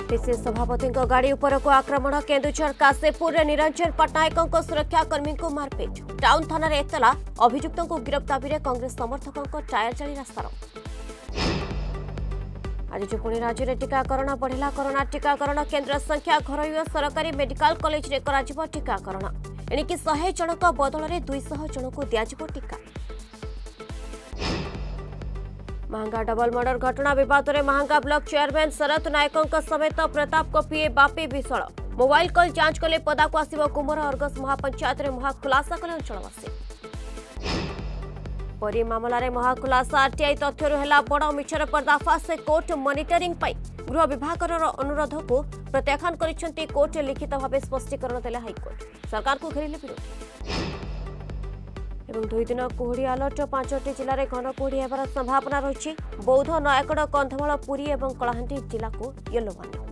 RTC सभापति गाड़ी उपर को आक्रमण केन्दुझर कासेपुर निरंजन पट्टनायक सुरक्षाकर्मी को मारपिट टाउन थाना एतला अभियुक्त को गिरफ्त दाबी कांग्रेस समर्थकों टायर जाली रास्तार आज पुणी राज्य में टीकाकरण बढ़ला कोरोना टीकाकरण केन्द्र संख्या घर सरकारी मेडिकल कॉलेज में करा टीकाकरण एणिकी 100 जनक बदल में 200 जन को दिज्व टीका। महंगा डबल मर्डर घटना विवाद में महंगा ब्लॉक चेयरमैन शरत नायक समेत प्रताप को PA Bapi Vishal mobile call जांच कले पदा को आसिब कुमर अर्गस महापंचायत में महाखुलासा कले अंचलवासी। परी मामला रे महाखुलासा आरटीआई तथ्य है बड़ मिछर पर्दाफाश से कोर्ट मॉनिटरिंग गृह विभाग अनुरोध को प्रत्याख्यान कर कोर्ट लिखित भाव स्पष्टीकरण देले हाइकोर्ट सरकार को घेरिले विरोध। एवं 2 दिन कुहुड़ी अलर्ट 5टी जिले में घन कुहुड़ी होबार संभावना रही बौद्ध नयागढ़ कंधमाल पुरी और कलाहांडी जिला को येलो वार्निंग।